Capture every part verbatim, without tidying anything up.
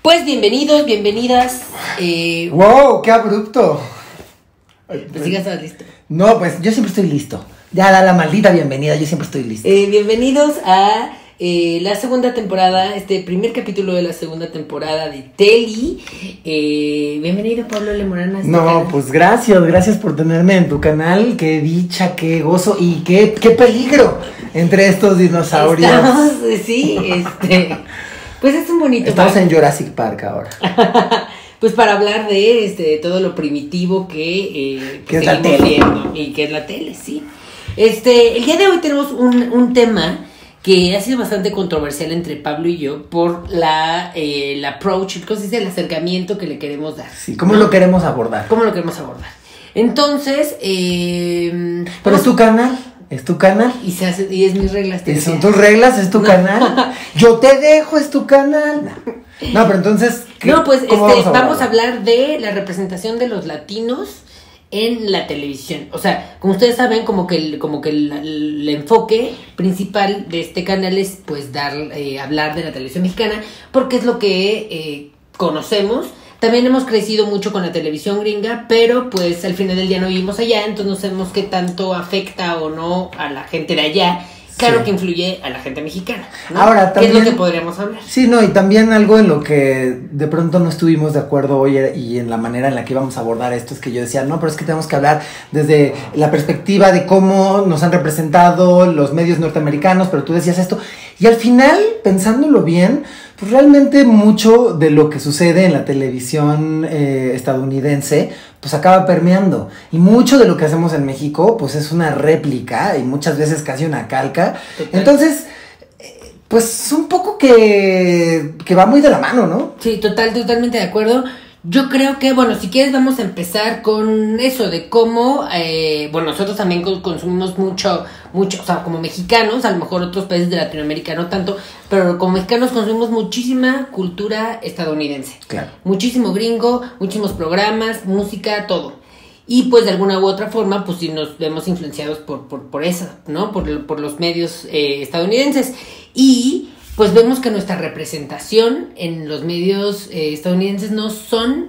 Pues bienvenidos, bienvenidas. Eh, ¡Wow! ¡Qué abrupto! Pues ya estás listo. No, pues yo siempre estoy listo. Ya da la maldita bienvenida, yo siempre estoy listo. Eh, bienvenidos a eh, la segunda temporada, este primer capítulo de la segunda temporada de Teli. Eh, bienvenido, Pablo L. Morán. No, canal. pues gracias, gracias por tenerme en tu canal. Qué dicha, qué gozo y qué, qué peligro entre estos dinosaurios. Estamos, sí, este... Pues es un bonito. Estamos parque. en Jurassic Park ahora. Pues para hablar de este de todo lo primitivo que, eh, que es la seguimos tele. viendo y que es la tele, sí. Este, el día de hoy tenemos un, un tema que ha sido bastante controversial entre Pablo y yo por la eh, el approach, ¿cómo se dice? El acercamiento que le queremos dar. Sí, ¿cómo ¿no? lo queremos abordar? ¿Cómo lo queremos abordar? Entonces, eh, Pero es tu canal, es tu canal. y se hace, y es mis reglas. Y son tus reglas, es tu No. canal. Yo te dejo, es tu canal. No, pero entonces, ¿qué- No, pues cómo este, vamos a vamos a abordarlo? hablar de la representación de los latinos en la televisión. O sea, como ustedes saben, como que el, como que el, el enfoque principal de este canal es pues dar, eh, hablar de la televisión mexicana, porque es lo que eh, conocemos. También hemos crecido mucho con la televisión gringa, pero pues al final del día no vivimos allá, entonces no sabemos qué tanto afecta o no a la gente de allá. Claro Sí. que influye a la gente mexicana, ¿no? Ahora, ¿Qué es lo también- que podríamos hablar? Sí, no, y también algo en lo que de pronto no estuvimos de acuerdo hoy era- y en la manera en la que íbamos a abordar esto es que yo decía, no, pero es que tenemos que hablar desde la perspectiva de cómo nos han representado los medios norteamericanos, pero tú decías esto, y al final, pensándolo bien, pues realmente mucho de lo que sucede en la televisión eh, estadounidense, pues acaba permeando, y mucho de lo que hacemos en México, pues es una réplica, y muchas veces casi una calca, Total. entonces... Pues un poco que, que va muy de la mano, ¿no? Sí, total, totalmente de acuerdo. Yo creo que, bueno, si quieres vamos a empezar con eso de cómo, eh, bueno, nosotros también co- consumimos mucho, mucho, o sea, como mexicanos, a lo mejor otros países de Latinoamérica no tanto, pero como mexicanos consumimos muchísima cultura estadounidense. Claro. Muchísimo gringo, muchísimos programas, música, todo. Y pues de alguna u otra forma, pues sí nos vemos influenciados por, por, por eso, ¿no? Por, por los medios eh, estadounidenses. Y pues vemos que nuestra representación en los medios eh, estadounidenses no son,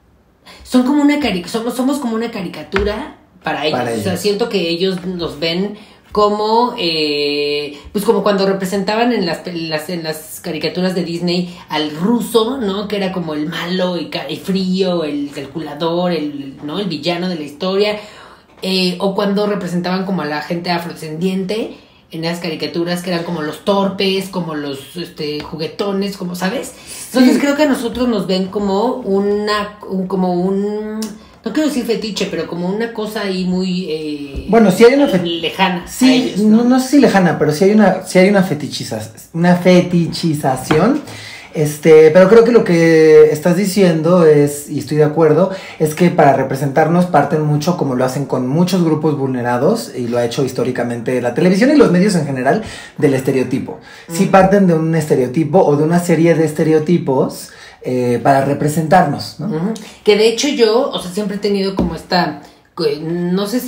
son como una cari somos, somos como una caricatura para ellos. Para O sea, ellos. siento que ellos nos ven como, eh, pues como cuando representaban en las, en las en las caricaturas de Disney al ruso, ¿no? Que era como el malo y, ca- y frío, el calculador, el, ¿no? El villano de la historia. Eh, o cuando representaban como a la gente afrodescendiente en esas caricaturas que eran como los torpes, como los este, juguetones, como, ¿sabes? Entonces Sí. creo que a nosotros nos ven como una, un, como un, no quiero decir fetiche, pero como una cosa ahí muy eh, Bueno, sí hay una fe- lejana. a Sí, ellos, no, no sé si lejana, pero sí hay una, sí hay una fetichiza- una fetichización. Este, pero creo que lo que estás diciendo es, y estoy de acuerdo, es que para representarnos parten mucho, como lo hacen con muchos grupos vulnerados, y lo ha hecho históricamente la televisión y los medios en general, del estereotipo. Sí Mm. parten de un estereotipo o de una serie de estereotipos eh, para representarnos, ¿no? Ujú. Que de hecho yo, o sea, siempre he tenido como esta, que no sé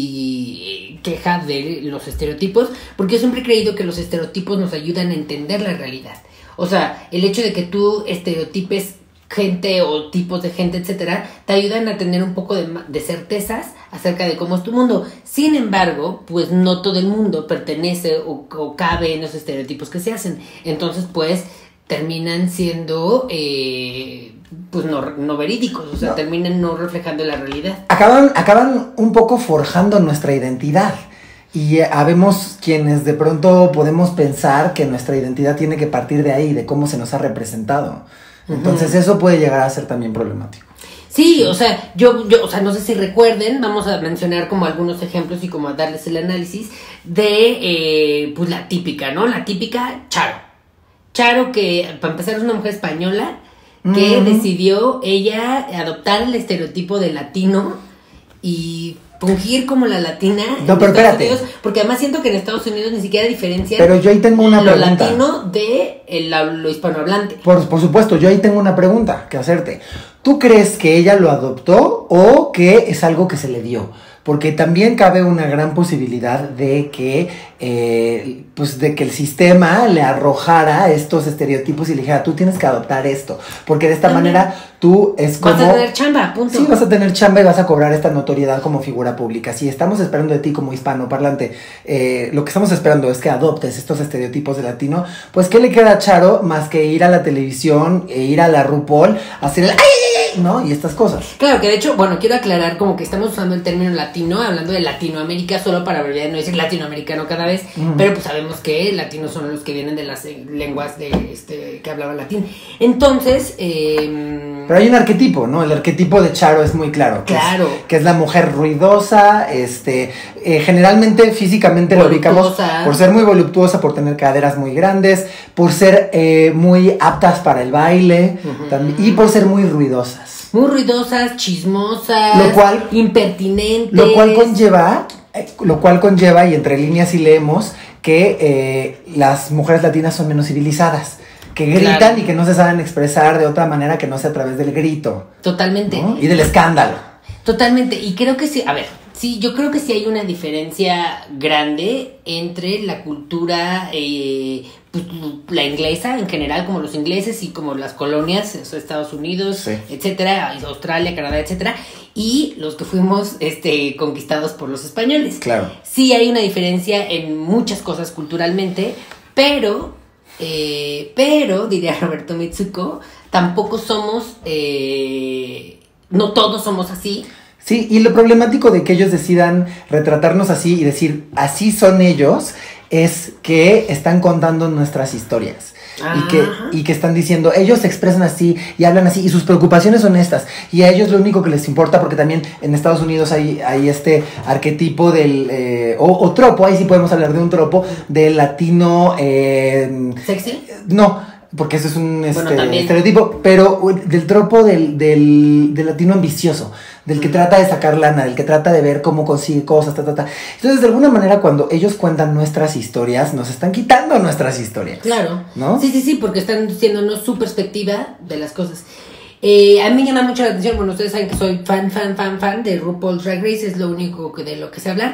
si queja de los estereotipos, porque yo siempre he creído que los estereotipos nos ayudan a entender la realidad. O sea, el hecho de que tú estereotipes gente o tipos de gente, etcétera, te ayudan a tener un poco de, ma- de certezas acerca de cómo es tu mundo. Sin embargo, pues no todo el mundo pertenece o, o cabe en los estereotipos que se hacen. Entonces, pues, terminan siendo, eh, pues, no, no verídicos. O sea, No. terminan no reflejando la realidad. Acaban, acaban un poco forjando nuestra identidad. Y eh, habemos quienes de pronto podemos pensar que nuestra identidad tiene que partir de ahí, de cómo se nos ha representado. Entonces eso puede llegar a ser también problemático. Sí, o sea, yo, yo, o sea, no sé si recuerden, vamos a mencionar como algunos ejemplos y como a darles el análisis de, eh, pues la típica, ¿no? La típica Charo. Charo que, para empezar, es una mujer española que Mm. decidió ella adoptar el estereotipo de latino y fungir como la latina en No, pero Estados espérate. Unidos, porque además siento que en Estados Unidos ni siquiera diferencian Pero yo ahí tengo una lo pregunta. latino de el- lo hispanohablante. Por, por supuesto, yo ahí tengo una pregunta que hacerte. ¿Tú crees que ella lo adoptó o que es algo que se le dio? porque también cabe una gran posibilidad de que, eh, pues de que el sistema le arrojara estos estereotipos y le dijera, tú tienes que adoptar esto, porque de esta también. manera tú es como... Vas a tener chamba, punto. Sí, vas a tener chamba y vas a cobrar esta notoriedad como figura pública. Si estamos esperando de ti como hispanoparlante, eh, lo que estamos esperando es que adoptes estos estereotipos de latino, pues ¿qué le queda a Charo más que ir a la televisión e ir a la RuPaul a hacer el... ¡Ay, ay, ay! ¿No? Y estas cosas. Claro, que de hecho, bueno, quiero aclarar como que estamos usando el término latino, hablando de Latinoamérica, solo para abreviar, no decir latinoamericano cada vez, uh-huh. pero pues sabemos que latinos son los que vienen de las eh, lenguas de este que hablaban latín. Entonces, eh, pero hay un arquetipo, ¿no? El arquetipo de Charo es muy claro. Que claro. Es, que es la mujer ruidosa, este, eh, generalmente físicamente lo ubicamos por ser muy voluptuosa, por tener caderas muy grandes, por ser eh, muy aptas para el baile, uh-huh. también, y por ser muy ruidosas. Muy ruidosas, chismosas, lo cual, impertinentes. Lo cual conlleva, eh, lo cual conlleva, y entre líneas sí leemos, que eh, las mujeres latinas son menos civilizadas. Que gritan claro. y que no se saben expresar de otra manera que no sea a través del grito. Totalmente. ¿No? Y del escándalo. Totalmente. Y creo que sí, a ver, sí, yo creo que sí hay una diferencia grande entre la cultura, eh, pues, la inglesa en general, como los ingleses y como las colonias, Estados Unidos, sí. etcétera, Australia, Canadá, etcétera, y los que fuimos este, conquistados por los españoles. Claro. Sí hay una diferencia en muchas cosas culturalmente, pero... Eh, pero, diría Roberto Mitsuko, tampoco somos, eh, no todos somos así. Sí, y lo problemático de que ellos decidan retratarnos así y decir, así son ellos, es que están contando nuestras historias. Y que, y que están diciendo, ellos se expresan así y hablan así y sus preocupaciones son estas y a ellos lo único que les importa, porque también en Estados Unidos hay, hay este arquetipo del eh, o, o tropo, ahí sí podemos hablar de un tropo del latino eh, ¿sexy? No, porque eso es un este, bueno, estereotipo, pero del tropo del, del, del latino ambicioso, del que trata de sacar lana, del que trata de ver cómo consigue cosas, ta, ta, ta. Entonces, de alguna manera, cuando ellos cuentan nuestras historias, nos están quitando nuestras historias. Claro. ¿No? Sí, sí, sí, porque están diciéndonos su perspectiva de las cosas. Eh, a mí me llama mucho la atención, bueno, ustedes saben que soy fan, fan, fan, fan de RuPaul's Drag Race, es lo único que de lo que sé hablar.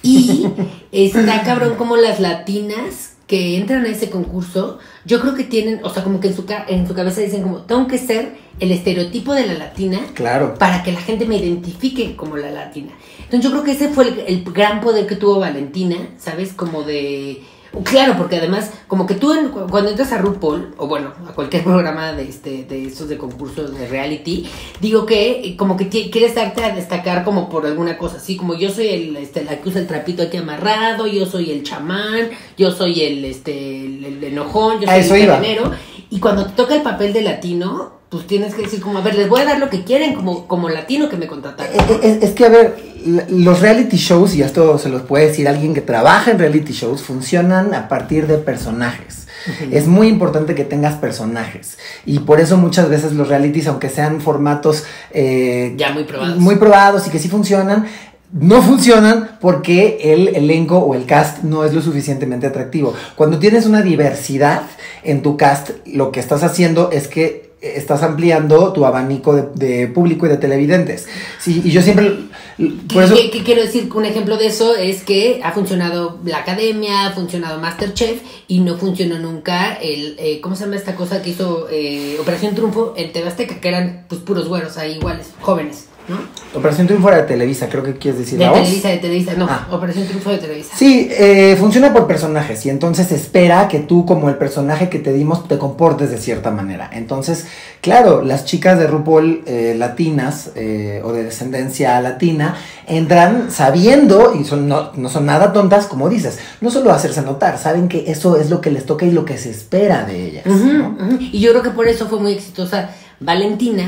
Y está cabrón como las latinas que entran a ese concurso, yo creo que tienen, o sea, como que en su, ca- en su cabeza dicen como, tengo que ser el estereotipo de la latina, claro, para que la gente me identifique como la latina. Entonces yo creo que ese fue el, el gran poder que tuvo Valentina, ¿sabes? Como de... Claro, porque además, como que tú en, cuando entras a RuPaul, o bueno, a cualquier programa de este de estos de concursos de reality, digo que como que t- quieres darte a destacar como por alguna cosa, así como yo soy el este la que usa el trapito aquí amarrado, yo soy el chamán, yo soy el este el, el enojón, yo soy el camionero, y cuando te toca el papel de latino, pues tienes que decir como, a ver, les voy a dar lo que quieren como, como latino que me contrataron. Es, es que, a ver, los reality shows, y esto se los puede decir alguien que trabaja en reality shows, funcionan a partir de personajes. Uh-huh. Es muy importante que tengas personajes. Y por eso muchas veces los realities, aunque sean formatos... Eh, ya muy probados. Muy probados y que sí funcionan... No funcionan porque el elenco o el cast no es lo suficientemente atractivo. Cuando tienes una diversidad en tu cast, lo que estás haciendo es que estás ampliando tu abanico de, de público y de televidentes. Sí, y yo siempre... Por eso... ¿Qué, qué quiero decir? Un ejemplo de eso es que ha funcionado la Academia, ha funcionado MasterChef y no funcionó nunca el... Eh, ¿Cómo se llama esta cosa que hizo eh, Operación Triunfo en T V Azteca? Que eran pues puros güeros ahí iguales, jóvenes, ¿no? Operación Triunfo era de Televisa, creo que quieres decir. De Televisa, de Televisa, no, ah. Operación Triunfo de Televisa. Sí, eh, funciona por personajes y entonces espera que tú como el personaje que te dimos te comportes de cierta manera. Entonces, claro, las chicas de RuPaul eh, latinas eh, o de descendencia latina entran sabiendo, y son no, no son nada tontas, como dices, no solo hacerse notar, saben que eso es lo que les toca y lo que se espera de ellas. Uh-huh, ¿no? uh-huh. Y yo creo que por eso fue muy exitosa Valentina,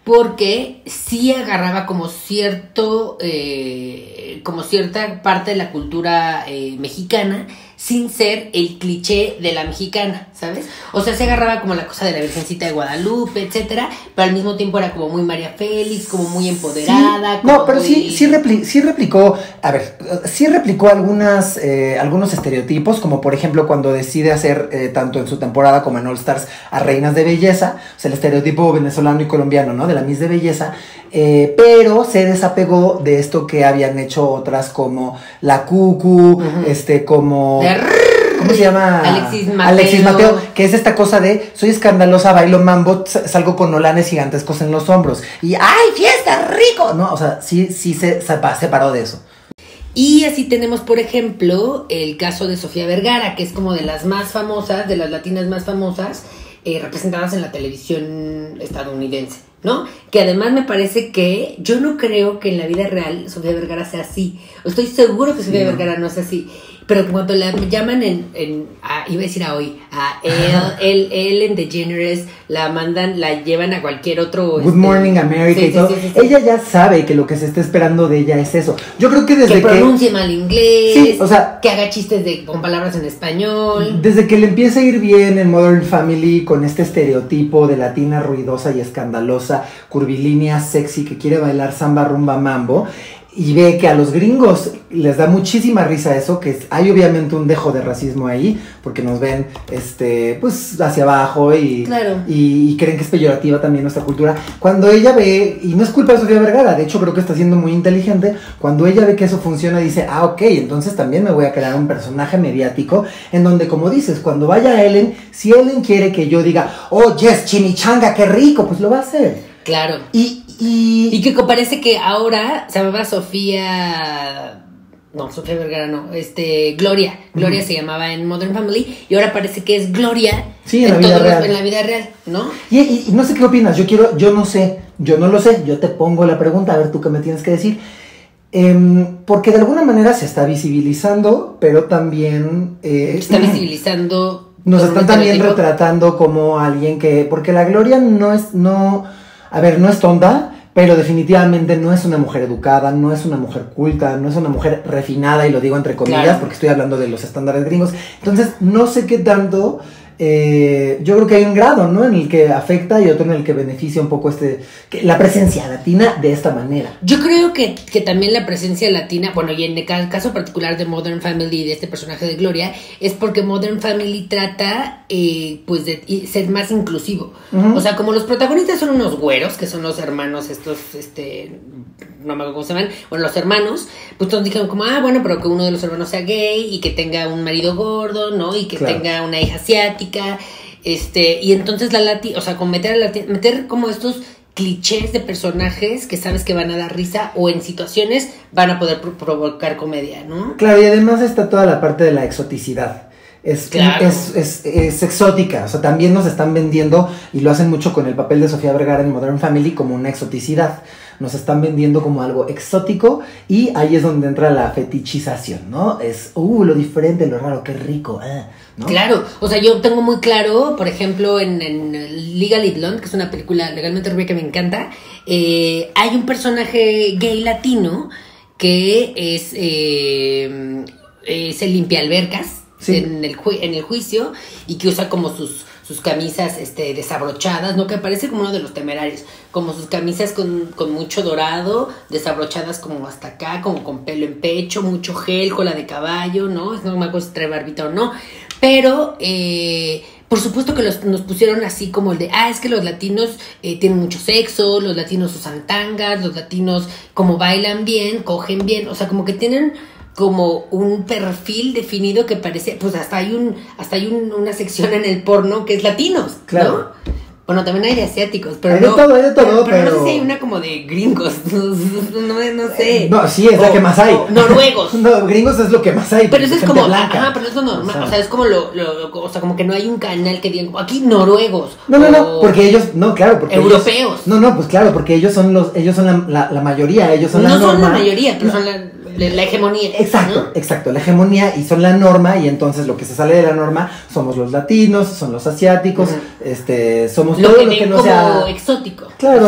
porque sí agarraba como cierto, eh, como cierta parte de la cultura eh, mexicana, sin ser el cliché de la mexicana, ¿sabes? O sea, se agarraba como la cosa de la Virgencita de Guadalupe, etcétera, pero al mismo tiempo era como muy María Félix, como muy empoderada. Sí, como no, pero muy... sí, sí, repli sí replicó, a ver, sí replicó algunas, eh, algunos estereotipos, como por ejemplo cuando decide hacer, eh, tanto en su temporada como en All Stars, a reinas de belleza, o sea, el estereotipo venezolano y colombiano, ¿no? De la Miss de belleza, eh, pero se desapegó de esto que habían hecho otras como la Cucu, uh-huh. este, como... ¿Cómo se llama? Alexis Mateo. Alexis Mateo, que es esta cosa de soy escandalosa, bailo mambo, salgo con olanes gigantescos en los hombros. Y ¡ay, fiesta, rico! No, o sea, sí, sí se separó de eso. Y así tenemos, por ejemplo, el caso de Sofía Vergara, que es como de las más famosas, de las latinas más famosas, eh, representadas en la televisión estadounidense, ¿no? Que además me parece que yo no creo que en la vida real Sofía Vergara sea así. Estoy seguro que Sofía sí. Vergara no es así. Pero cuando la llaman en, en a, iba a decir a hoy, a El, Ellen DeGeneres, la mandan, la llevan a cualquier otro... Good este, Morning America sí, y todo. Sí, sí, sí, ella ya sabe que lo que se está esperando de ella es eso. Yo creo que desde que... Que pronuncie mal inglés, sí, o sea, que haga chistes de, con palabras en español. Desde que le empieza a ir bien en Modern Family con este estereotipo de latina ruidosa y escandalosa, curvilínea, sexy, que quiere bailar samba, rumba, mambo... Y ve que a los gringos les da muchísima risa eso, que hay obviamente un dejo de racismo ahí, porque nos ven, este, pues, hacia abajo y, claro. y, y creen que es peyorativa también nuestra cultura. Cuando ella ve, y no es culpa de Sofía Vergara, de hecho creo que está siendo muy inteligente, cuando ella ve que eso funciona dice, ah, ok, entonces también me voy a crear un personaje mediático, en donde, como dices, cuando vaya Ellen, si Ellen quiere que yo diga, oh, yes, chimichanga, qué rico, pues lo va a hacer. Claro. Y... Y... y que parece que ahora se llamaba Sofía... No, Sofía Vergara no. Este, Gloria. Gloria uh-huh. se llamaba en Modern Family. Y ahora parece que es Gloria sí, en, en, la vida real. en la vida real, ¿no? Y, y, y no sé qué opinas. Yo quiero... Yo no sé. Yo no lo sé. Yo te pongo la pregunta. A ver tú qué me tienes que decir. Eh, porque de alguna manera se está visibilizando, pero también... Eh, se está visibilizando... Nos están también retratando como alguien que... Porque la Gloria no es... no A ver, no es tonta, pero definitivamente no es una mujer educada, no es una mujer culta, no es una mujer refinada, y lo digo entre comillas, claro. porque estoy hablando de los estándares gringos. Entonces, no sé qué tanto... Eh, yo creo que hay un grado, ¿no? En el que afecta y otro en el que beneficia un poco este que, la presencia latina de esta manera. Yo creo que, que también la presencia latina, bueno, y en el caso particular de Modern Family, de este personaje de Gloria, es porque Modern Family trata, eh, pues, de ser más inclusivo. Uh-huh. O sea, como los protagonistas son unos güeros, que son los hermanos estos, este... no me acuerdo cómo se llaman, bueno, los hermanos, pues todos dijeron como, ah, bueno, pero que uno de los hermanos sea gay y que tenga un marido gordo, ¿no? Y que claro. tenga una hija asiática, este, y entonces la lati, o sea, con meter, a lati, meter como estos clichés de personajes que sabes que van a dar risa o en situaciones van a poder pro- provocar comedia, ¿no? Claro, y además está toda la parte de la exoticidad. Es, claro. es, es, es exótica, o sea, también nos están vendiendo, y lo hacen mucho con el papel de Sofía Vergara en Modern Family, como una exoticidad. Nos están vendiendo como algo exótico, y ahí es donde entra la fetichización, ¿no? Es, uh, lo diferente, lo raro, qué rico, eh, ¿no? Claro, o sea, yo tengo muy claro, por ejemplo, en, en Legally Blonde, que es una película legalmente rubia que me encanta, eh, hay un personaje gay latino que es, eh, eh, se limpia albercas. Sí. En, el ju- en el juicio, y que usa como sus, sus camisas este, desabrochadas, ¿no? Que parece como uno de los Temerarios, como sus camisas con, con mucho dorado, desabrochadas como hasta acá, como con pelo en pecho, mucho gel, cola de caballo, ¿no? No me acuerdo si trae barbita o no, pero eh, por supuesto que los, nos pusieron así como el de, ah, es que los latinos eh, tienen mucho sexo, los latinos usan tangas, los latinos como bailan bien, cogen bien, o sea, como que tienen como un perfil definido que parece, pues hasta hay un hasta hay un, una sección en el porno que es latinos, claro. ¿no? Bueno, también hay de asiáticos, pero hay no, de todo, hay de todo, pero, pero, pero... no sé si hay una como de gringos, no, no sé. No, sí, es o, la que más hay. Noruegos. No, gringos es lo que más hay. Pero eso es como, blanca. ajá, pero eso es lo normal, o sea, o sea es como lo, lo, o sea, como que no hay un canal que digan, aquí noruegos. No, no, no, porque ellos, no, claro, porque europeos. Ellos, no, no, pues claro, porque ellos son los, ellos son la, la, la mayoría, ellos son no la norma. No son la mayoría, pero son la... la hegemonía. Exacto, ¿no? Exacto, la hegemonía, y son la norma, y entonces lo que se sale de la norma somos los latinos, son los asiáticos, uh-huh. este, somos lo todo que lo que no como sea exótico. Claro.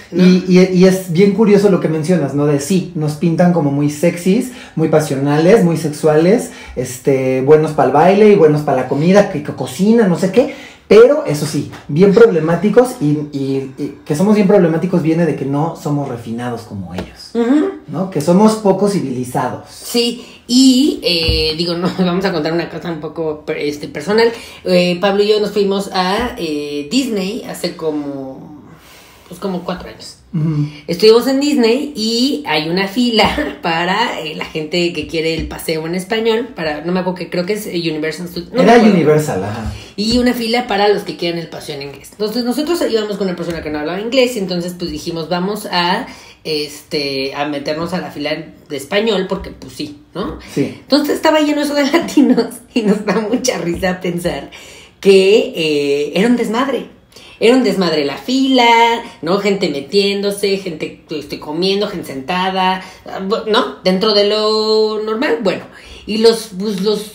¿no? Y, y, y es bien curioso lo que mencionas, ¿no? De sí, nos pintan como muy sexys, muy pasionales, muy sexuales, este, buenos para el baile y buenos para la comida, que, que cocinan, no sé qué. Pero, eso sí, bien problemáticos y, y, y que somos bien problemáticos viene de que no somos refinados como ellos, uh-huh. ¿no? Que somos poco civilizados. Sí, y eh, digo, no, vamos a contar una cosa un poco este, personal. Eh, Pablo y yo nos fuimos a eh, Disney hace como, pues como cuatro años. Uh-huh. Estuvimos en Disney y hay una fila para eh, la gente que quiere el paseo en español, para, no me acuerdo, que creo que es Universal Studios. No Era Universal, ajá. Y una fila para los que quieren el paseo en inglés. Entonces nosotros íbamos con una persona que no hablaba inglés y entonces pues dijimos, vamos a este a meternos a la fila de español porque pues sí, ¿no? Sí. Entonces estaba lleno eso de latinos y nos da mucha risa pensar que eh, era un desmadre. Era un desmadre la fila, ¿no? Gente metiéndose, gente este, comiendo, gente sentada, ¿no? Dentro de lo normal, bueno. Y los, pues, los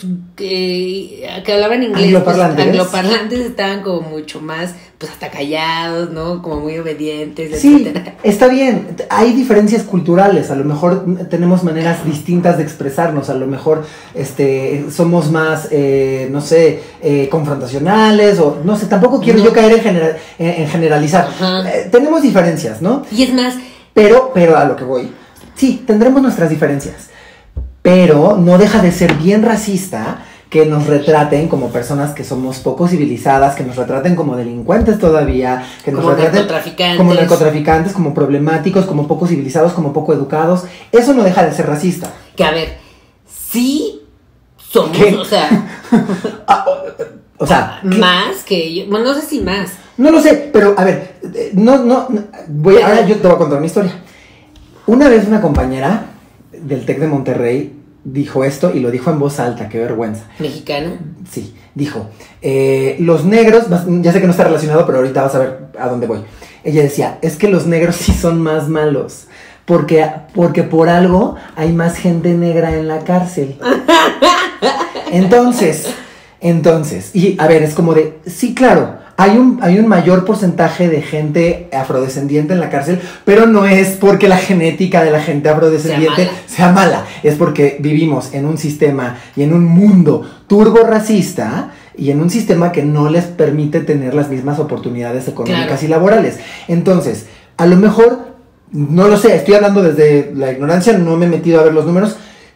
eh, que hablaban inglés, angloparlantes. Pues, angloparlantes estaban como mucho más, pues hasta callados, ¿no? Como muy obedientes, sí, etcétera. Está bien, hay diferencias culturales, a lo mejor tenemos maneras distintas de expresarnos, a lo mejor este, somos más, eh, no sé, eh, confrontacionales, o no sé, tampoco quiero no. yo caer en, genera- en, en generalizar. Eh, tenemos diferencias, ¿no? Y es más... Pero, pero a lo que voy, sí, tendremos nuestras diferencias. Pero no deja de ser bien racista que nos retraten como personas que somos poco civilizadas, que nos retraten como delincuentes todavía, que nos como retraten narcotraficantes. como narcotraficantes, como problemáticos, como poco civilizados, como poco educados. Eso no deja de ser racista. Que a ver, sí somos, ¿Qué? o sea... ah, o, o sea... Más que ellos, bueno, no sé si más. No lo sé, pero a ver, no, no, no voy, pero, ahora yo te voy a contar una historia. Una vez una compañera del TEC de Monterrey dijo esto y lo dijo en voz alta, qué vergüenza. ¿Mexicana? Sí, dijo, eh, los negros, ya sé que no está relacionado, pero ahorita vas a ver a dónde voy. Ella decía, es que los negros sí son más malos, porque, porque por algo hay más gente negra en la cárcel. Entonces, entonces, y a ver, es como de, sí, claro, Hay un, hay un mayor porcentaje de gente afrodescendiente en la cárcel, pero no es porque la genética de la gente afrodescendiente sea mala, sea mala. Es porque vivimos en un sistema y en un mundo turbo racista y en un sistema que no les permite tener las mismas oportunidades económicas claro. y laborales. Entonces, a lo mejor, no lo sé, estoy hablando desde la ignorancia, no me he metido a ver los números,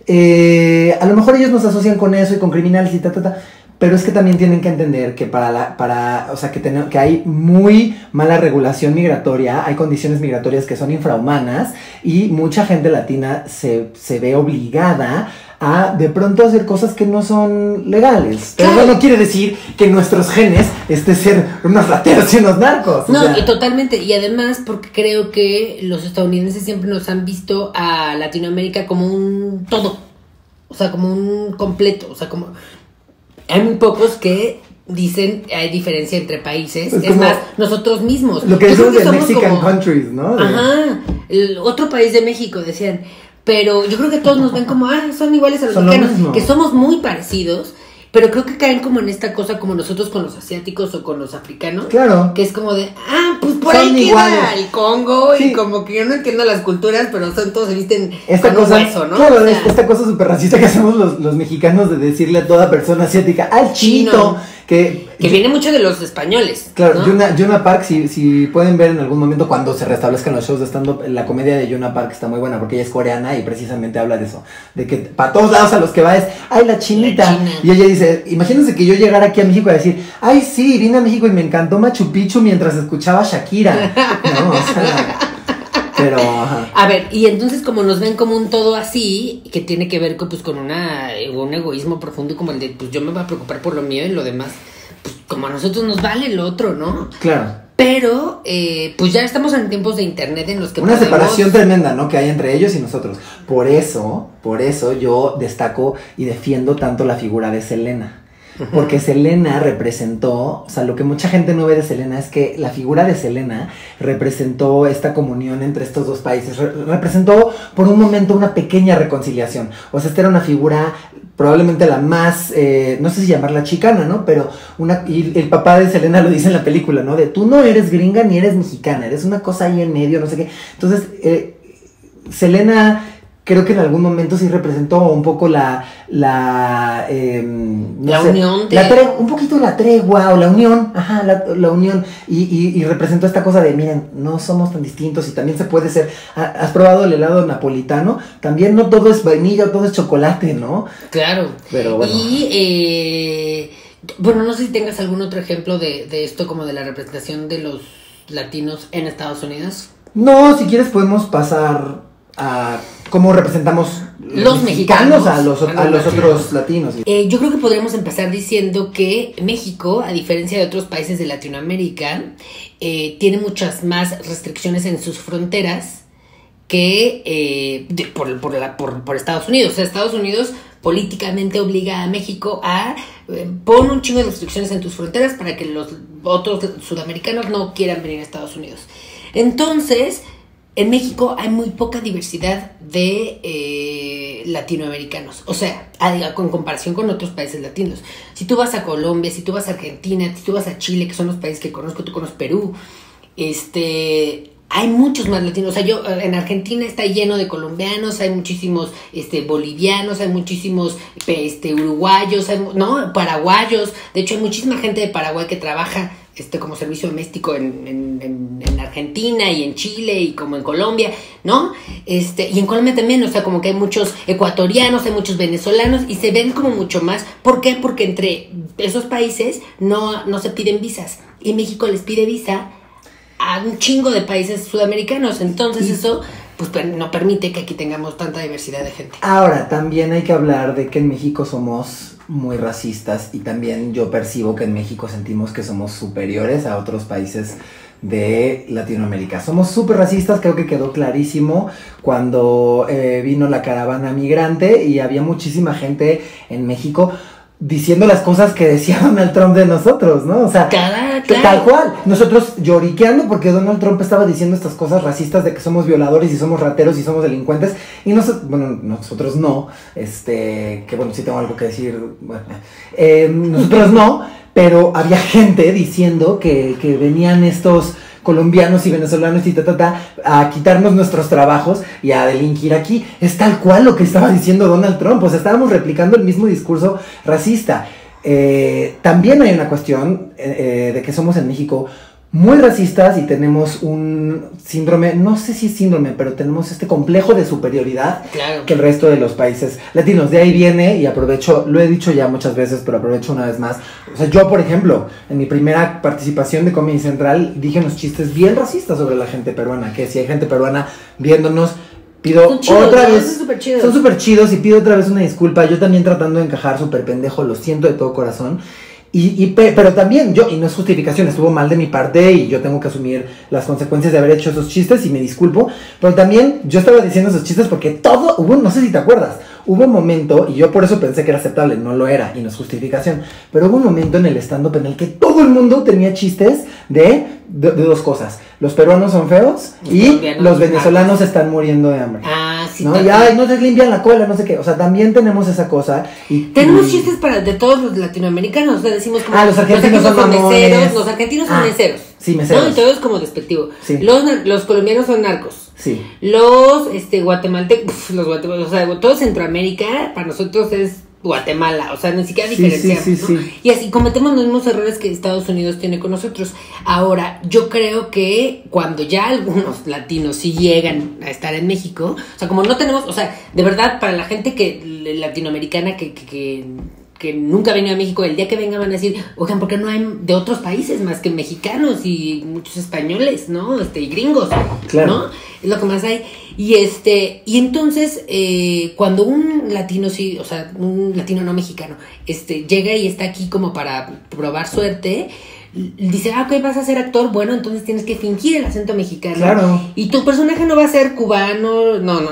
eh, a lo mejor ellos nos asocian con eso y con criminales y ta, ta, ta. Pero es que también tienen que entender que para la, para, o sea, que, ten, que hay muy mala regulación migratoria, hay condiciones migratorias que son infrahumanas y mucha gente latina se, se ve obligada a de pronto hacer cosas que no son legales. Pero claro. eso no quiere decir que en nuestros genes esté ser unos rateros y unos narcos. No, o sea. y totalmente. Y además porque creo que los estadounidenses siempre nos han visto a Latinoamérica como un todo. O sea, como un completo. O sea, como... Hay muy pocos que dicen hay diferencia entre países. Es, es más, nosotros mismos. Lo que decimos de Mexican como, countries, ¿no? De... Ajá. El otro país de México, decían. Pero yo creo que todos nos ven como, ah, son iguales a los son mexicanos. Que somos muy parecidos. Pero creo que caen como en esta cosa como nosotros con los asiáticos o con los africanos. Claro. Que es como de, ah, pues por son ahí iguales. Queda el Congo. Sí. Y como que yo no entiendo las culturas, pero son todos se visten esta con cosa, un hueso, ¿no? Claro, o sea, esta cosa súper racista que hacemos los, los mexicanos de decirle a toda persona asiática, al chino. chino. Que, que viene mucho de los españoles. Claro, ¿no? Yuna, Yuna Park, si, si pueden ver en algún momento cuando se restablezcan los shows de stand-up, la comedia de Yuna Park está muy buena porque ella es coreana y precisamente habla de eso. De que para todos lados a los que va es, ay, la chinita. La China. Y ella dice, imagínense que yo llegara aquí a México a decir, ay, sí, vine a México y me encantó Machu Picchu mientras escuchaba Shakira. No, o sea... Pero, ajá. A ver, y entonces como nos ven como un todo así, que tiene que ver con, pues, con una, un egoísmo profundo como el de, pues yo me voy a preocupar por lo mío y lo demás, pues como a nosotros nos vale el otro, ¿no? Claro. Pero, eh, pues ya estamos en tiempos de internet en los que una podemos... separación tremenda, ¿no? Que hay entre ellos y nosotros. Por eso, por eso yo destaco y defiendo tanto la figura de Selena. porque Selena representó, o sea, lo que mucha gente no ve de Selena es que la figura de Selena representó esta comunión entre estos dos países, Re- representó por un momento una pequeña reconciliación, o sea, esta era una figura probablemente la más, eh, no sé si llamarla chicana, ¿no? Pero una, y el papá de Selena lo dice en la película, ¿no? De tú no eres gringa ni eres mexicana, eres una cosa ahí en medio, no sé qué. Entonces, eh, Selena creo que en algún momento sí representó un poco la la eh, no la sé, unión de... la tre- un poquito la tregua o la unión, ajá, la, la unión y, y, y representó esta cosa de miren, no somos tan distintos y también se puede ser, ¿has probado el helado napolitano? También no todo es vainilla, todo es chocolate, ¿no? Claro. Pero bueno. Y eh, bueno, no sé si tengas algún otro ejemplo de, de esto como de la representación de los latinos en Estados Unidos. No, si quieres podemos pasar a cómo representamos los mexicanos, mexicanos a los, a los, los otros latinos. Eh, yo creo que podríamos empezar diciendo que México, a diferencia de otros países de Latinoamérica, eh, tiene muchas más restricciones en sus fronteras que eh, de, por, por, la, por, por Estados Unidos. O sea, Estados Unidos políticamente obliga a México a eh, poner un chingo de restricciones en tus fronteras para que los otros sudamericanos no quieran venir a Estados Unidos. Entonces, en México hay muy poca diversidad de eh, latinoamericanos, o sea, a, con comparación con otros países latinos. Si tú vas a Colombia, si tú vas a Argentina, si tú vas a Chile, que son los países que conozco, tú conoces Perú, este, hay muchos más latinos. O sea, yo en Argentina está lleno de colombianos, hay muchísimos este, bolivianos, hay muchísimos este, uruguayos, hay, no, paraguayos. De hecho, hay muchísima gente de Paraguay que trabaja este como servicio doméstico en, en, en, en Argentina y en Chile y como en Colombia, ¿no? Este, y en Colombia también, o sea, como que hay muchos ecuatorianos, hay muchos venezolanos y se ven como mucho más. ¿Por qué? Porque entre esos países no, no se piden visas y México les pide visa a un chingo de países sudamericanos, entonces eso pues no permite que aquí tengamos tanta diversidad de gente. Ahora, también hay que hablar de que en México somos muy racistas y también yo percibo que en México sentimos que somos superiores a otros países de Latinoamérica. Somos súper racistas, creo que quedó clarísimo cuando eh, vino la caravana migrante y había muchísima gente en México diciendo las cosas que decía Donald Trump de nosotros, ¿no? O sea, Cada, claro. Tal cual. Nosotros lloriqueando porque Donald Trump estaba diciendo estas cosas racistas de que somos violadores y somos rateros y somos delincuentes. Y nosotros, bueno, nosotros no. Este, que bueno, sí tengo algo que decir. Bueno, eh, nosotros no, pero había gente diciendo que, que venían estos colombianos y venezolanos y ta, ta, ta, a quitarnos nuestros trabajos y a delinquir aquí. Es tal cual lo que estaba diciendo Donald Trump. O sea, estábamos replicando el mismo discurso racista. Eh, también hay una cuestión eh, de que somos en México muy racistas y tenemos un síndrome, no sé si es síndrome, pero tenemos este complejo de superioridad claro. que el resto de los países latinos. De ahí viene, y aprovecho, lo he dicho ya muchas veces, pero aprovecho una vez más. O sea, yo, por ejemplo, en mi primera participación de Comedy Central, dije unos chistes bien racistas sobre la gente peruana, que si hay gente peruana viéndonos, pido son chidos, otra ¿no? vez, son súper chidos. Son súper chidos y pido otra vez una disculpa. Yo también tratando de encajar súper pendejo, lo siento de todo corazón. Y, y, pero también yo, y no es justificación, estuvo mal de mi parte y yo tengo que asumir las consecuencias de haber hecho esos chistes y me disculpo, pero también yo estaba diciendo esos chistes porque todo, hubo, no sé si te acuerdas, hubo un momento, y yo por eso pensé que era aceptable, no lo era, y no es justificación, pero hubo un momento en el stand-up en el que todo el mundo tenía chistes de, de, de dos cosas, los peruanos son feos los y los venezolanos están muriendo de hambre. Ah, sí. ¿No? Y ay, no se limpian la cola, no sé qué, o sea, también tenemos esa cosa. Y, tenemos y... chistes para de todos los latinoamericanos, o sea, decimos como ah, los argentinos, los argentinos son meseros, los argentinos son ah, meseros. Sí, meseros. No, y todo es como despectivo. Sí. Los, los colombianos son narcos. Sí. Los este guatemaltecos, los guatemaltecos, o sea, todo Centroamérica para nosotros es Guatemala, o sea, ni siquiera diferenciamos, sí, sí, sí, ¿no? sí. Y así cometemos los mismos errores que Estados Unidos tiene con nosotros. Ahora, yo creo que cuando ya algunos latinos sí llegan a estar en México, o sea, como no tenemos, o sea, de verdad, para la gente que latinoamericana que, que, que que nunca ha venido a México, el día que venga van a decir, oigan, ¿por qué no hay de otros países más que mexicanos y muchos españoles, ¿no? Este, y gringos, claro. ¿no? Es lo que más hay. Y este, y entonces, eh, cuando un latino, sí, o sea, un latino no mexicano, este, llega y está aquí como para probar suerte, dice, ah, ok, vas a ser actor, bueno, entonces tienes que fingir el acento mexicano. Claro. Y tu personaje no va a ser cubano, no, no, no.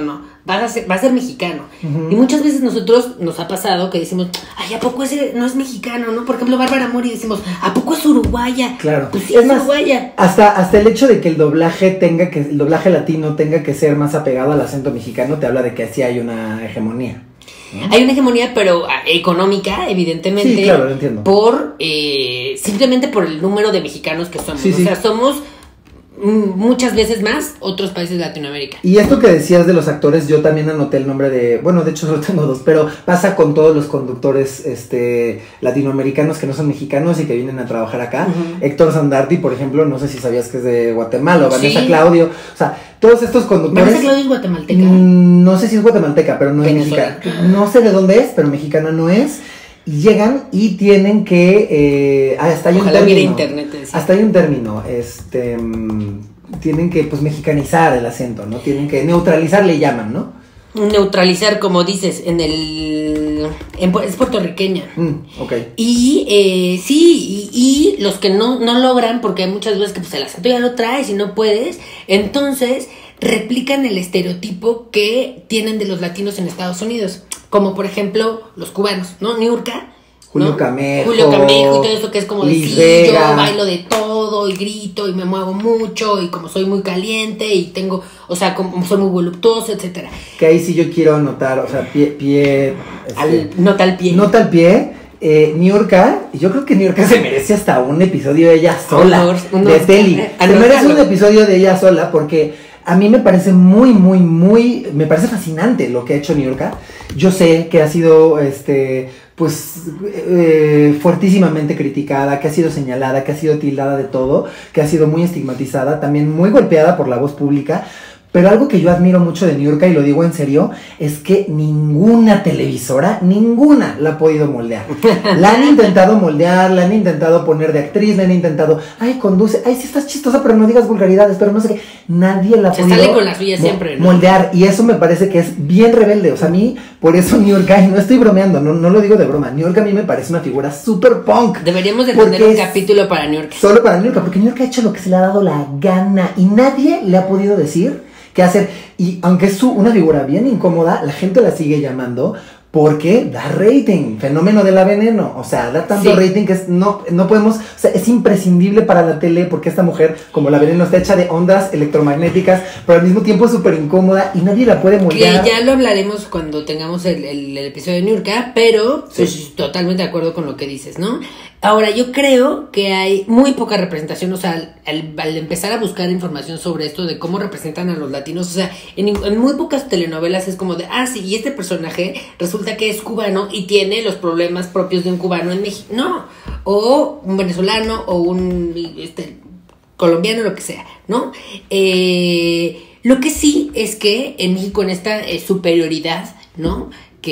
vas a ser, va a ser mexicano. Uh-huh. Y muchas veces nosotros nos ha pasado que decimos, ay, ¿a poco ese no es mexicano, no? Por ejemplo, Bárbara Mori decimos, ¿a poco es uruguaya? Claro. Pues sí, es es más, uruguaya. Hasta, hasta el hecho de que el doblaje tenga que, el doblaje latino tenga que ser más apegado al acento mexicano, te habla de que así hay una hegemonía. ¿No? Hay una hegemonía, pero ah, económica, evidentemente. Sí, claro, lo entiendo. Por, eh, simplemente por el número de mexicanos que somos. Sí, o sí. sea, somos muchas veces más otros países de Latinoamérica. Y esto que decías de los actores, yo también anoté el nombre de, bueno, de hecho solo tengo dos, pero pasa con todos los conductores este latinoamericanos que no son mexicanos y que vienen a trabajar acá. Uh-huh. Héctor Sandarti, por ejemplo, no sé si sabías que es de Guatemala, o Vanessa sí. Claudio, o sea, todos estos conductores. Vanessa Claudio es guatemalteca. Mmm, no sé si es guatemalteca, pero no Venezuela. es mexicana. No sé de dónde es, pero mexicana no es. Y llegan y tienen que eh, hasta hay Ojalá un término, internet, hasta hay un término, este tienen que pues mexicanizar el acento, ¿no? Tienen que neutralizar, le llaman, ¿no? Neutralizar, como dices, en el en, es puertorriqueña. Mm, ok. Y eh, sí, y, y los que no, no logran, porque hay muchas veces que pues el acento ya lo traes y no puedes, entonces replican el estereotipo que tienen de los latinos en Estados Unidos. Como por ejemplo los cubanos, ¿no? Niurka, Julio ¿no? Camejo, Julio Camejo y todo eso que es como de Liz sí, Vega. yo bailo de todo y grito y me muevo mucho y como soy muy caliente y tengo, o sea, como soy muy voluptuoso, etcétera. Que ahí sí yo quiero anotar, o sea, pie, pie este, al, nota al pie. Nota al pie. Eh, Niurka, yo creo que Niurka se merece hasta un episodio de ella sola, honor, honor, de Teli. Se merece un episodio de ella sola porque a mí me parece muy, muy, muy, me parece fascinante lo que ha hecho Niurka. Yo sé que ha sido, este, pues, eh, fuertísimamente criticada, que ha sido señalada, que ha sido tildada de todo, que ha sido muy estigmatizada, también muy golpeada por la voz pública. Pero algo que yo admiro mucho de Niurka, y lo digo en serio, es que ninguna televisora, ninguna la ha podido moldear. La han intentado moldear, la han intentado poner de actriz, la han intentado, ay, conduce, ay, sí estás chistosa, pero no digas vulgaridades, pero no sé qué. Nadie la ha Se podido sale con la suya siempre, ¿no? moldear. Y eso me parece que es bien rebelde. O sea, a mí, por eso Niurka, y no estoy bromeando, no, no lo digo de broma, Niurka a mí me parece una figura súper punk. Deberíamos de tener un capítulo para Niurka. Solo para Niurka, porque Niurka ha hecho lo que se le ha dado la gana y nadie le ha podido decir qué hacer. Y aunque es su, una figura bien incómoda, la gente la sigue llamando porque da rating, fenómeno de la veneno, o sea, da tanto sí. rating que es, no, no podemos, o sea, es imprescindible para la tele porque esta mujer, como la veneno, está hecha de ondas electromagnéticas, pero al mismo tiempo es súper incómoda y nadie la puede moldear. Que ya lo hablaremos cuando tengamos el, el, el episodio de Niurka, pero sí. pues totalmente de acuerdo con lo que dices, ¿no? Ahora, yo creo que hay muy poca representación, o sea, al, al empezar a buscar información sobre esto de cómo representan a los latinos, o sea, en, en muy pocas telenovelas es como de, ah, sí, y este personaje resulta que es cubano y tiene los problemas propios de un cubano en México. No, o un venezolano o un este, colombiano, lo que sea, ¿no? Eh, lo que sí es que en México, en esta eh, superioridad, ¿no?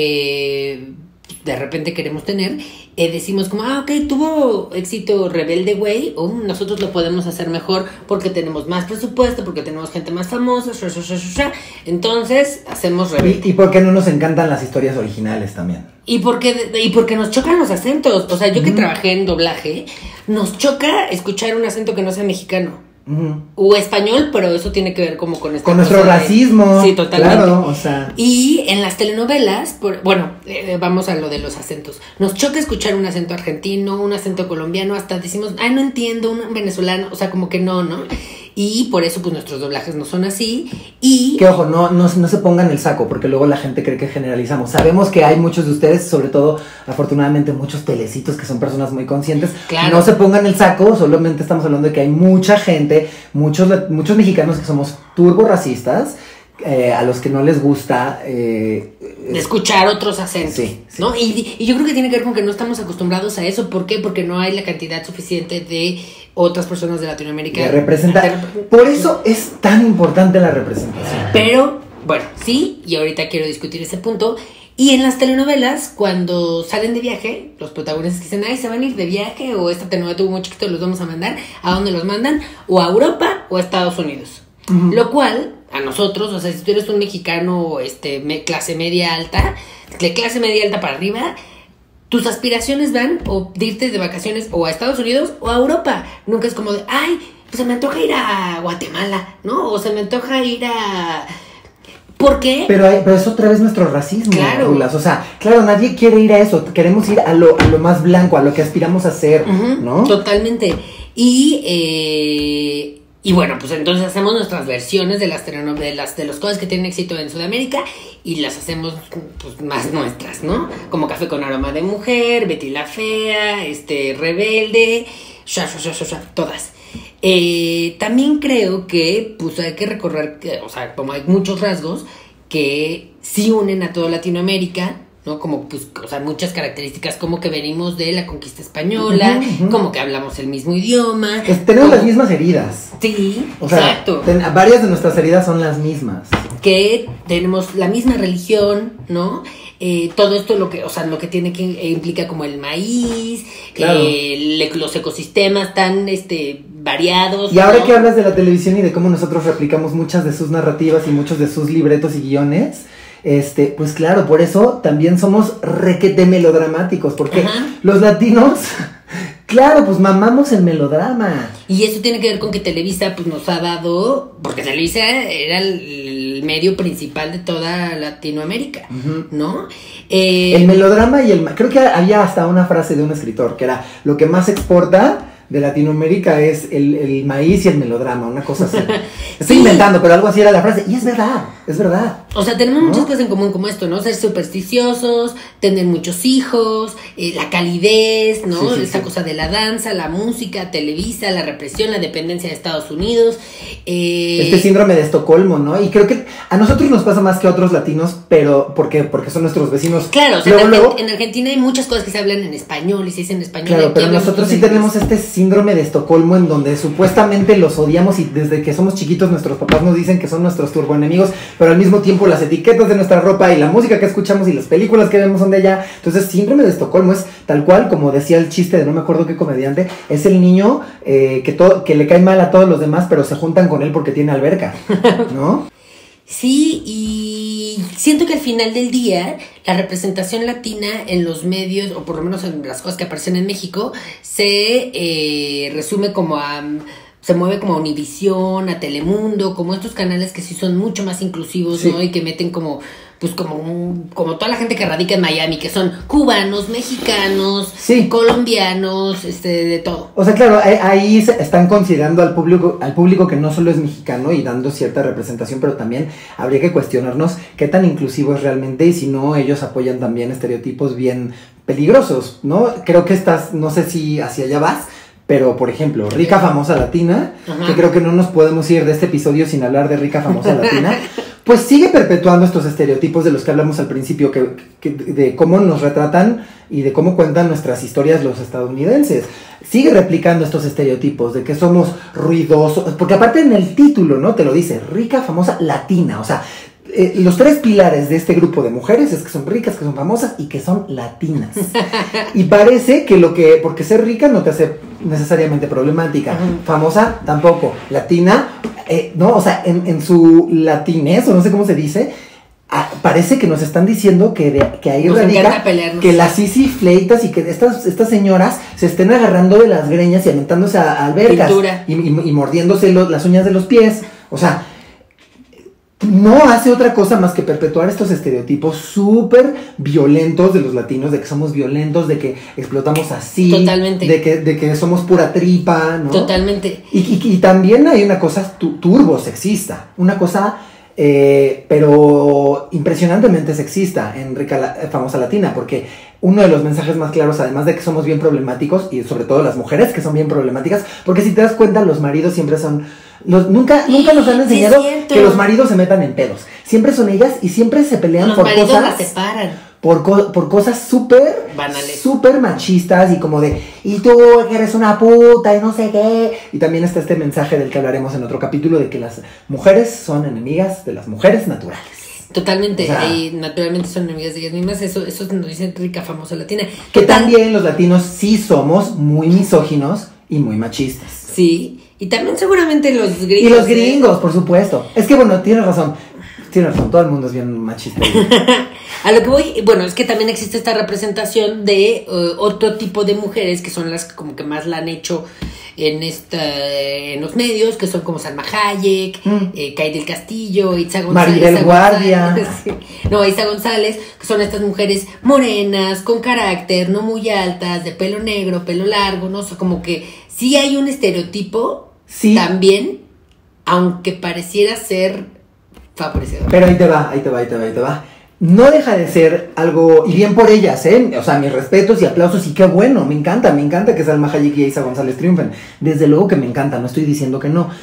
Que de repente queremos tener, eh, decimos como, ah, ok, tuvo éxito Rebelde Way, o uh, nosotros lo podemos hacer mejor porque tenemos más presupuesto, porque tenemos gente más famosa, sha, sha, sha, sha. Entonces hacemos Rebelde. Y, y porque no nos encantan las historias originales también. Y porque, y porque nos chocan los acentos, o sea, yo que mm. trabajé en doblaje, nos choca escuchar un acento que no sea mexicano. Uh-huh. O español, pero eso tiene que ver como con esta con nuestro racismo. De, sí, totalmente. Claro, o sea. Y en las telenovelas, por, bueno, eh, vamos a lo de los acentos. Nos choca escuchar un acento argentino, un acento colombiano, hasta decimos, ay, no entiendo, un venezolano, o sea, como que no, ¿no? Y por eso, pues, nuestros doblajes no son así. Y que, ojo, no, no, no se pongan el saco, porque luego la gente cree que generalizamos. Sabemos que hay muchos de ustedes, sobre todo, afortunadamente, muchos telecitos que son personas muy conscientes. Claro. No se pongan el saco, solamente estamos hablando de que hay mucha gente, muchos, muchos mexicanos que somos turbo racistas, eh, a los que no les gusta eh, escuchar otros acentos, sí, sí. ¿no? Y, y yo creo que tiene que ver con que no estamos acostumbrados a eso. ¿Por qué? Porque no hay la cantidad suficiente de otras personas de Latinoamérica. De representar. Por eso es tan importante la representación. Pero, bueno, sí, y ahorita quiero discutir ese punto. Y en las telenovelas, cuando salen de viaje, los protagonistas dicen, ay, se van a ir de viaje, o esta telenovela tuvo muy chiquito, los vamos a mandar. ¿A dónde los mandan? O a Europa o a Estados Unidos. Uh-huh. Lo cual, a nosotros, o sea, si tú eres un mexicano este, me, clase media alta, de clase media alta para arriba, tus aspiraciones van o de irte de vacaciones o a Estados Unidos o a Europa. Nunca es como de, ay, pues se me antoja ir a Guatemala, ¿no? O se me antoja ir a ¿Por qué? Pero, hay, pero es otra vez nuestro racismo, claro. Rulas. O sea, claro, nadie quiere ir a eso. Queremos ir a lo, a lo más blanco, a lo que aspiramos a ser, uh-huh, ¿no? Totalmente. Y, eh, y bueno, pues entonces hacemos nuestras versiones de las de las de las cosas que tienen éxito en Sudamérica y las hacemos pues más nuestras, ¿no? Como Café con aroma de mujer, Betty la fea, este Rebelde, sha, sha, sha, sha, sha, todas. Eh, también creo que pues hay que recorrer, o sea, como hay muchos rasgos que sí unen a toda Latinoamérica, ¿no? Como, pues, o sea, muchas características, como que venimos de la conquista española, uh-huh, uh-huh. como que hablamos el mismo idioma. Es, tenemos como... las mismas heridas. Sí, o sea, exacto. Ten, varias de nuestras heridas son las mismas. Que tenemos la misma religión, ¿no? Eh, todo esto lo que, o sea, lo que tiene que eh, implica como el maíz, claro. eh, le, los ecosistemas tan este variados. Y ahora ¿no? que hablas de la televisión y de cómo nosotros replicamos muchas de sus narrativas y muchos de sus libretos y guiones, este, pues claro, por eso también somos requete melodramáticos, porque ajá. los latinos, claro, pues mamamos el melodrama. Y eso tiene que ver con que Televisa pues nos ha dado, porque Televisa era el medio principal de toda Latinoamérica, uh-huh. ¿no? Eh, el melodrama y el... Creo que había hasta una frase de un escritor que era, lo que más exporta de Latinoamérica es el, el maíz y el melodrama, una cosa así. Estoy sí. inventando, pero algo así era la frase. Y es verdad, es verdad. O sea, tenemos ¿no? muchas cosas en común como esto, ¿no? Ser supersticiosos, tener muchos hijos, eh, la calidez, ¿no? Sí, sí, Esta sí. cosa de la danza, la música, Televisa, la represión, la dependencia de Estados Unidos. Eh... Este síndrome de Estocolmo, ¿no? Y creo que a nosotros nos pasa más que a otros latinos, pero ¿por qué? Porque son nuestros vecinos. Claro, o sea, luego, en, luego... en Argentina hay muchas cosas que se hablan en español y se dicen en español. Claro, pero nosotros sí tenemos este síndrome de Estocolmo en donde supuestamente los odiamos y desde que somos chiquitos nuestros papás nos dicen que son nuestros turboenemigos, pero al mismo tiempo las etiquetas de nuestra ropa y la música que escuchamos y las películas que vemos son de allá. Entonces síndrome de Estocolmo es tal cual, como decía el chiste de no me acuerdo qué comediante, es el niño eh, que, to- que le cae mal a todos los demás, pero se juntan con él porque tiene alberca, ¿no? Sí, y siento que al final del día la representación latina en los medios, o por lo menos en las cosas que aparecen en México, se eh, resume como a... se mueve como a Univisión, a Telemundo, como estos canales que sí son mucho más inclusivos, sí. ¿no? Y que meten como, pues como, como toda la gente que radica en Miami, que son cubanos, mexicanos, sí. colombianos, este, de todo. O sea, claro, ahí, ahí están considerando al público, al público que no solo es mexicano y dando cierta representación, pero también habría que cuestionarnos qué tan inclusivo es realmente y si no ellos apoyan también estereotipos bien peligrosos, ¿no? Creo que estás, no sé si hacia allá vas, pero, por ejemplo, Rica Famosa Latina, ajá. que creo que no nos podemos ir de este episodio sin hablar de Rica Famosa Latina, pues sigue perpetuando estos estereotipos de los que hablamos al principio, que, que, de cómo nos retratan y de cómo cuentan nuestras historias los estadounidenses. Sigue replicando estos estereotipos de que somos ruidosos, porque aparte en el título, ¿no? Te lo dice, Rica Famosa Latina, o sea... Eh, los tres pilares de este grupo de mujeres es que son ricas, que son famosas y que son latinas. Y parece que lo que, porque ser rica no te hace necesariamente problemática, uh-huh. famosa tampoco, latina, eh, no, o sea, en, en su latinez, o no sé cómo se dice, a, parece que nos están diciendo que, de, que ahí nos radica que las Sisi Fleitas y que estas, estas señoras se estén agarrando de las greñas y aventándose a, a albercas y, y, y mordiéndose lo, las uñas de los pies, o sea... no hace otra cosa más que perpetuar estos estereotipos súper violentos de los latinos, de que somos violentos, de que explotamos así. Totalmente. De que, de que somos pura tripa, ¿no? Totalmente. Y, y, y también hay una cosa tu, turbo sexista, una cosa, eh, pero impresionantemente sexista en Rica la, Famosa Latina, porque uno de los mensajes más claros, además de que somos bien problemáticos, y sobre todo las mujeres que son bien problemáticas, porque si te das cuenta, los maridos siempre son... Los, nunca, nunca nos han enseñado que los maridos se metan en pedos. Siempre son ellas y siempre se pelean los por maridos cosas. Las separan. Por, co- por cosas súper banales, súper machistas y como de, y tú eres una puta y no sé qué. Y también está este mensaje del que hablaremos en otro capítulo de que las mujeres son enemigas de las mujeres naturales. Totalmente, o sea, y naturalmente son enemigas de ellas mismas. Eso, eso nos dice Rica Famosa Latina. Que también los latinos sí somos muy misóginos y muy machistas. Sí. Y también seguramente los gringos. Y los gringos, ¿eh? Por supuesto. Es que bueno, tienes razón. Tienes razón, todo el mundo es bien machista. A lo que voy, bueno, es que también existe esta representación de uh, otro tipo de mujeres que son las que como que más la han hecho en esta en los medios, que son como Salma Hayek, mm. eh, Kay del Castillo, Itza González. Maribel Guardia. Sí. No, Itza González, que son estas mujeres morenas, con carácter, no muy altas, de pelo negro, pelo largo, no sé, como que sí hay un estereotipo sí. también, aunque pareciera ser favorecedor. Pero ahí te va, ahí te va, ahí te va, ahí te va. No deja de ser algo, y bien por ellas, ¿eh? O sea, mis respetos y aplausos, y qué bueno, me encanta, me encanta que Salma Hayek y Eiza González triunfen. Desde luego que me encanta, no estoy diciendo que no.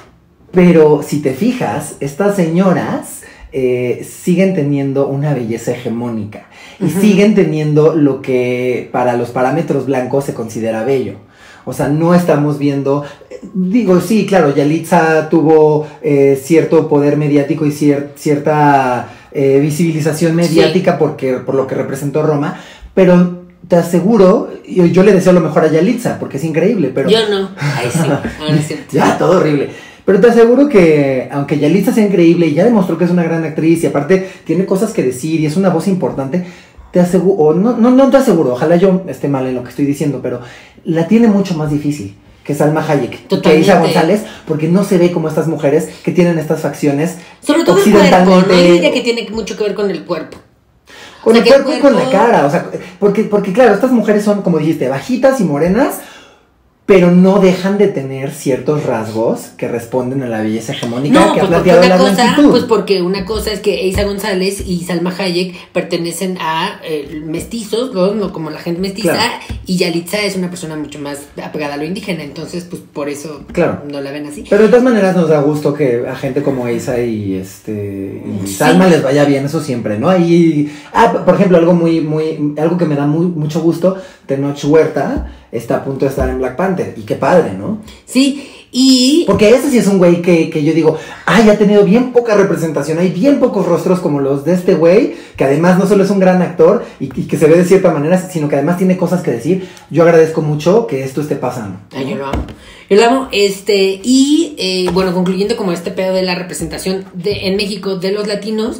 Pero si te fijas, estas señoras eh, siguen teniendo una belleza hegemónica. Y uh-huh. siguen teniendo lo que para los parámetros blancos se considera bello. O sea, no estamos viendo... Digo, sí, claro, Yalitza tuvo eh, cierto poder mediático y cier- cierta... Eh, visibilización mediática sí. porque, por lo que representó Roma, pero te aseguro, yo, yo le deseo lo mejor a Yalitza, porque es increíble, pero... Yo no, ahí sí, ahora sí. Ya, todo horrible. Pero te aseguro que, aunque Yalitza sea increíble y ya demostró que es una gran actriz y aparte tiene cosas que decir y es una voz importante, te aseguro, o no, no, no te aseguro, ojalá yo esté mal en lo que estoy diciendo, pero la tiene mucho más difícil que Salma Hayek, Totalmente. que Eiza González, porque no se ve como estas mujeres que tienen estas facciones. Sobre todo el cuerpo, ¿no? Yo diría que tiene mucho que ver con el cuerpo. Con o sea, el cuerpo y con la cara, o sea, porque, porque claro, estas mujeres son, como dijiste, bajitas y morenas, pero no dejan de tener ciertos rasgos que responden a la belleza hegemónica no, que pues ha planteado la cosa, blanquitud. Pues porque una cosa es que Eiza González y Salma Hayek pertenecen a eh, mestizos, ¿no? No como la gente mestiza, claro. y Yalitza es una persona mucho más apegada a lo indígena, entonces pues por eso claro. no la ven así. Pero de todas maneras nos da gusto que a gente como Eiza y este y sí. Salma les vaya bien, eso siempre, ¿no? Y ah, por ejemplo, algo muy muy algo que me da muy mucho gusto, Tenoch Huerta está a punto de estar en Black Panther. Y qué padre, ¿no? Sí, y... Porque ese sí es un güey que, que yo digo, ay, ha tenido bien poca representación, hay bien pocos rostros como los de este güey, que además no solo es un gran actor y, y que se ve de cierta manera, sino que además tiene cosas que decir. Yo agradezco mucho que esto esté pasando, ¿no? Ay, yo lo amo. Yo lo amo, este, y eh, bueno, concluyendo como este pedo de la representación de, en México de los latinos,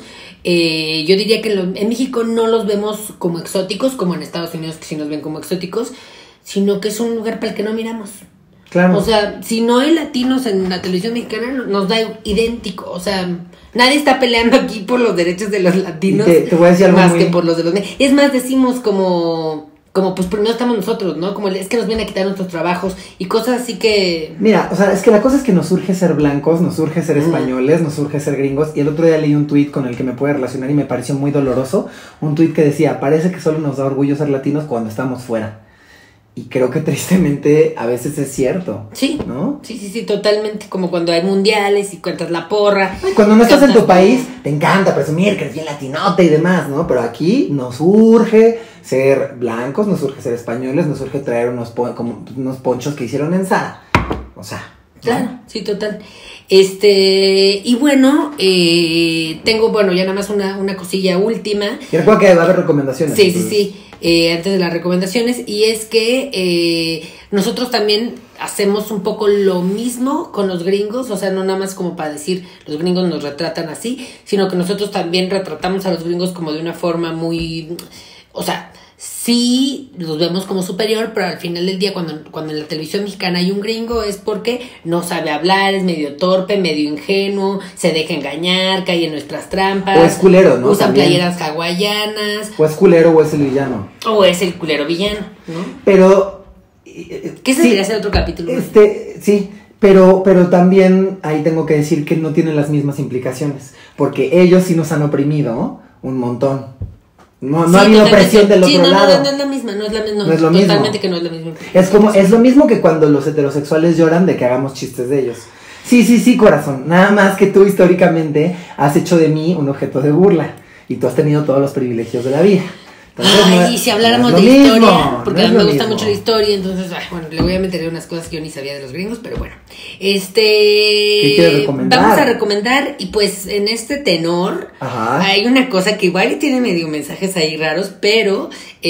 eh, yo diría que lo, en México no los vemos como exóticos, como en Estados Unidos que sí nos ven como exóticos, sino que es un lugar para el que no miramos. Claro. O sea, si no hay latinos en la televisión mexicana, nos da idéntico. O sea, nadie está peleando aquí por los derechos de los latinos. Te, te voy a decir algo más muy... que por los de los... Es más, decimos como... Como pues primero estamos nosotros, ¿no? Como es que nos vienen a quitar nuestros trabajos y cosas así que... Mira, o sea, es que la cosa es que nos surge ser blancos, nos surge ser españoles, nos surge ser gringos. Y el otro día leí un tuit con el que me puede relacionar y me pareció muy doloroso. Un tuit que decía, parece que solo nos da orgullo ser latinos cuando estamos fuera. Y creo que tristemente a veces es cierto. Sí, ¿no? Sí, sí, sí, totalmente. Como cuando hay mundiales y cuentas la porra. Ay, cuando no estás en tu país, te encanta presumir que eres bien latinote y demás, ¿no? Pero aquí nos urge ser blancos, nos urge ser españoles, nos urge traer unos, po- como unos ponchos que hicieron en Zara. O sea. Claro, ¿no? Sí, total. Este, y bueno, eh, tengo, bueno, ya nada más una, una cosilla última. Y recuerda que va a haber recomendaciones. Sí, entonces... sí, sí. Eh, antes de las recomendaciones, y es que eh, nosotros también hacemos un poco lo mismo con los gringos, o sea, no nada más como para decir los gringos nos retratan así, sino que nosotros también retratamos a los gringos como de una forma muy, o sea, sí los vemos como superior, pero al final del día cuando, cuando en la televisión mexicana hay un gringo es porque no sabe hablar, es medio torpe, medio ingenuo, se deja engañar, cae en nuestras trampas. O es culero, ¿no? Usan También. playeras hawaianas. O es culero o es el villano. O es el culero villano, ¿no? Pero... Que ese sí, debería ser otro capítulo. Este, sí, pero, pero también ahí tengo que decir que no tienen las mismas implicaciones, porque ellos sí nos han oprimido un montón. No, no sí, ha habido presión del sí, otro no, lado. No, no, no es la misma, no es la misma. No es lo totalmente mismo. que no es la misma. Es como, es lo mismo que cuando los heterosexuales lloran de que hagamos chistes de ellos. Sí, sí, sí, corazón. Nada más que tú históricamente has hecho de mí un objeto de burla. Y tú has tenido todos los privilegios de la vida. Entonces, ay, no, y si habláramos no de mismo, historia, porque no a mí me gusta mismo. mucho la historia, entonces, ay, bueno, le voy a meter unas cosas que yo ni sabía de los gringos, pero bueno. Este. ¿Qué quieres recomendar? Vamos a recomendar, y pues en este tenor, ajá, hay una cosa que igual tiene medio mensajes ahí raros, pero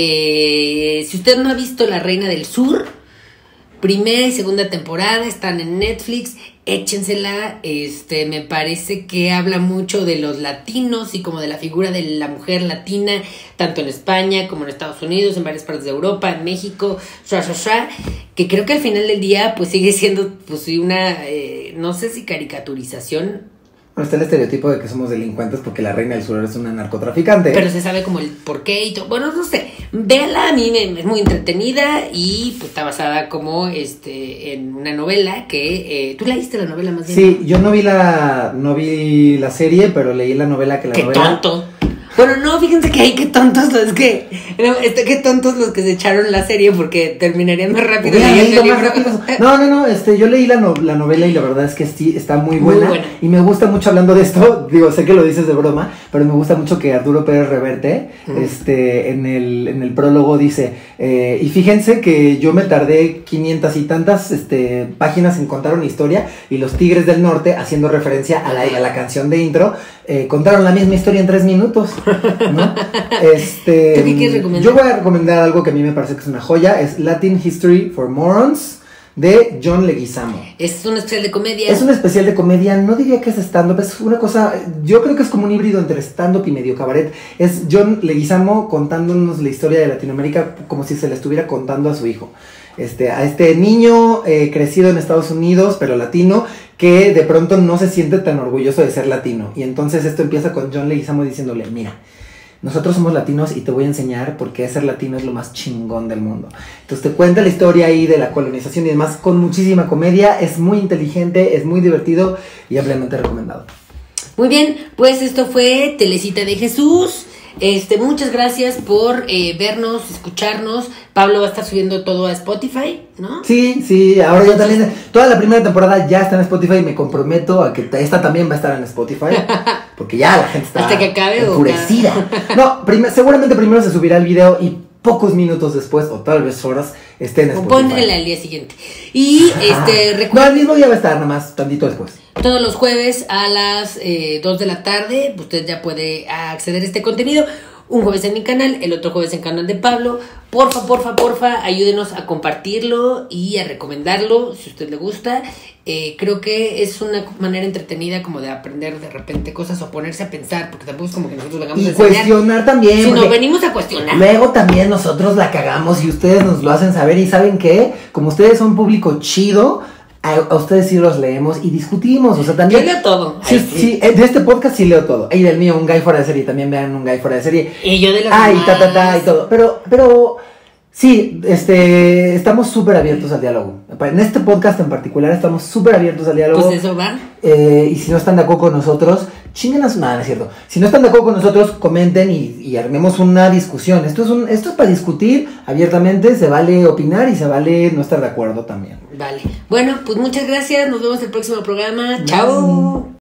eh, si usted no ha visto La Reina del Sur, primera y segunda temporada están en Netflix. échensela. Este, me parece que habla mucho de los latinos y como de la figura de la mujer latina, tanto en España como en Estados Unidos, en varias partes de Europa, en México, shua, shua, shua, que creo que al final del día pues sigue siendo pues sí una, eh, no sé si caricaturización. Bueno, está el estereotipo de que somos delincuentes porque la reina del sur es una narcotraficante. Pero se sabe como el porqué y todo. Bueno, no sé. Véala, a mí me, es muy entretenida y pues está basada como este en una novela que... Eh, ¿tú leíste la novela más bien? Sí, yo no vi la no vi la serie, pero leí la novela que la ¡Qué novela... tonto! Bueno, no, fíjense que hay que tontos los que... No, este, qué tontos los que se echaron la serie porque terminarían más rápido Hubiera leyendo leído el más libro. rápido. No, no, no, este, yo leí la, no, la novela y la verdad es que sí, está muy buena, Muy buena. Y me gusta mucho hablando de esto, digo, sé que lo dices de broma, pero me gusta mucho que Arturo Pérez Reverte, mm. este, en el, en el prólogo dice, eh, y fíjense que yo me tardé quinientas y tantas este, páginas en contar una historia y los Tigres del Norte, haciendo referencia a la, a la canción de intro, eh, contaron la misma historia en tres minutos, ¿no? Este, ¿Tú qué quieres recomendar? Yo voy a recomendar algo que a mí me parece que es una joya, es Latin History for Morons, de John Leguizamo. Es un especial de comedia. Es un especial de comedia, no diría que es stand-up, es una cosa, yo creo que es como un híbrido entre stand-up y medio cabaret. Es John Leguizamo contándonos la historia de Latinoamérica como si se la estuviera contando a su hijo. Este, a este niño eh, crecido en Estados Unidos, pero latino, que de pronto no se siente tan orgulloso de ser latino. Y entonces esto empieza con John Leguizamo diciéndole, mira, nosotros somos latinos y te voy a enseñar por qué ser latino es lo más chingón del mundo. Entonces te cuenta la historia ahí de la colonización y demás con muchísima comedia. Es muy inteligente, es muy divertido y ampliamente recomendado. Muy bien, pues esto fue Telecita de Jesús. Este, muchas gracias por eh, vernos, escucharnos. Pablo va a estar subiendo todo a Spotify, ¿no? Sí, sí, ahora ya también, toda la primera temporada ya está en Spotify y me comprometo a que esta también va a estar en Spotify, porque ya la gente está hasta que acabe enfurecida. O no, prim seguramente primero se subirá el video y pocos minutos después, o tal vez horas, esté en Spotify. Pónganla al día siguiente. Y este, recuerden... No, el mismo día va a estar, nada más, tantito después. Todos los jueves a las eh, dos de la tarde, usted ya puede acceder a este contenido. Un jueves en mi canal, el otro jueves en el canal de Pablo. Porfa, porfa, porfa, ayúdenos a compartirlo y a recomendarlo si a usted le gusta. Eh, creo que es una manera entretenida como de aprender de repente cosas o ponerse a pensar, porque tampoco es como que nosotros vengamos y a enseñar. Y cuestionar también. Si nos venimos a cuestionar. Luego también nosotros la cagamos y ustedes nos lo hacen saber. Y ¿saben qué? Como ustedes son público chido, A, a ustedes sí los leemos y discutimos, o sea, también... Yo leo todo. Sí, sí. sí, de este podcast sí leo todo. Y del mío, Un Guy Fuera de Serie, también vean Un Guy Fuera de Serie. Y yo de las Ay, ta, ta, ta, y todo. Pero, pero... Sí, este, estamos súper abiertos al diálogo. En este podcast en particular estamos súper abiertos al diálogo. Pues eso va. Eh, y si no están de acuerdo con nosotros, chinguenas, nada, no es cierto. Si no están de acuerdo con nosotros, comenten y, y armemos una discusión. Esto es, un, esto es para discutir abiertamente, se vale opinar y se vale no estar de acuerdo también. Vale. Bueno, pues muchas gracias, nos vemos en el próximo programa. Chao.